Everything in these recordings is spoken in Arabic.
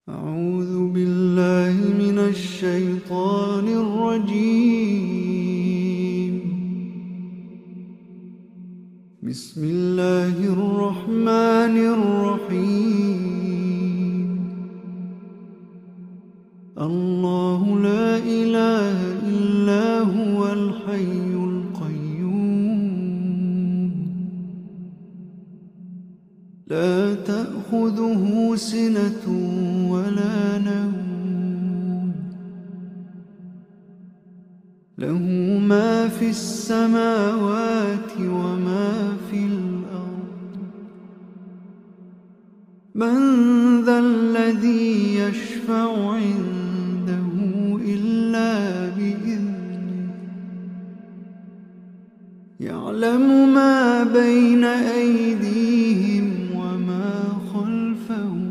أعوذ بالله من الشيطان الرجيم. بسم الله الرحمن الرحيم. الله لا إله إلا هو الحي القيوم، لا تأخذه سنة ولا نوم، له ما في السماوات وما في الأرض. من ذا الذي يشفع عنده إلا بإذنه، يعلم ما بين أيديهم وما خلفهم،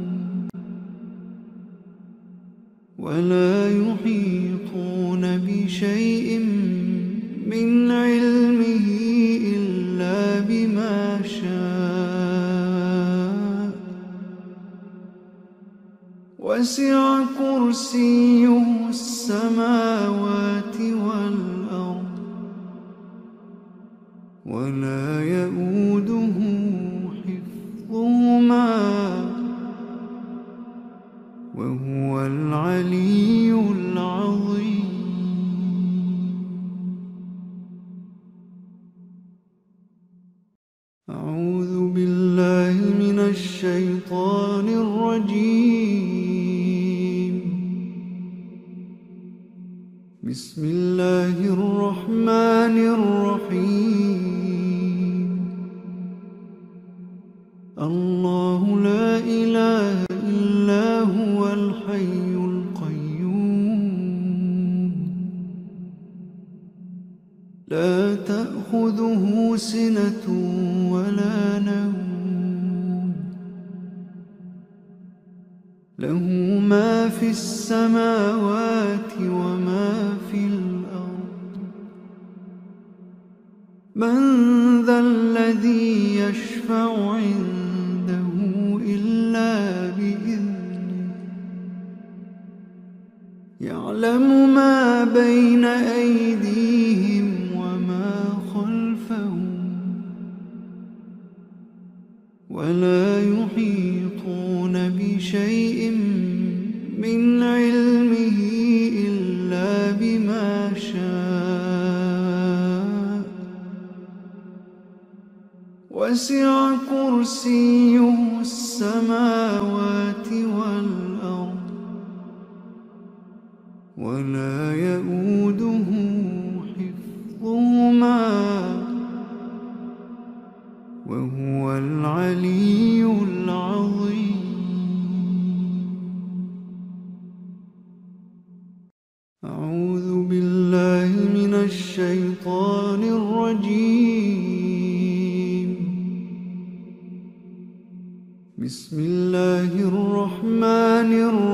ولا يحيطون بشيء من علمه إلا بما شاء، وسع كرسيه السماوات والأرض، ولا يئوده حفظهما، وهو العلي العظيم. أعوذ بالله من الشيطان الرجيم. بسم الله الرحمن الرحيم. الله لا إله إلا هو الحي القيوم، لا تأخذه سنة ولا نوم، له ما في السماوات وما في الأرض. من ذا الذي يشفع عنده إلا بإذنه، يعلم ما بين أيديهم وما خلفهم، ولا يحيطون بشيء من علمه إلا بما شاء، وسع كرسيه السماوات والأرض، ولا يئوده حفظهما، وهو العلي العظيم. أعوذ بالله من الشيطان الرجيم. بسم الله الرحمن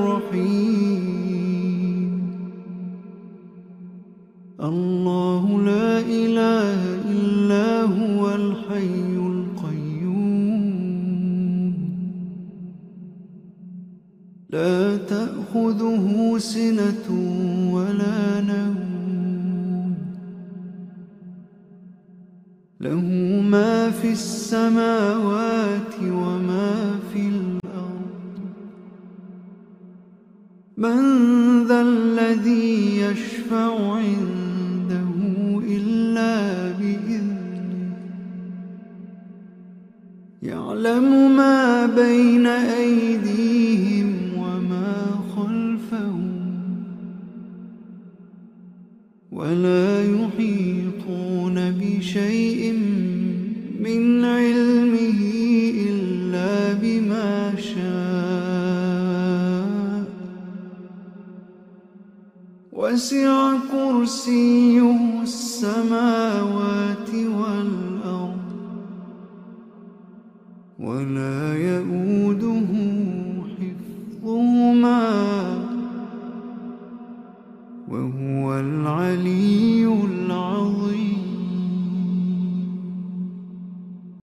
الرحيم. الله لا إله إلا هو الحي القيوم، لا تأخذه سنة ولا نوم، له ما في السماوات وما في الأرض. من ذا الذي يشفع عنده إلا بإذنه، يعلم ما بين أيديهم وما خلفهم، ولا يحيطون بشيء من علمه إلا بما شاء، وسع كرسيه السماوات والأرض، ولا يئوده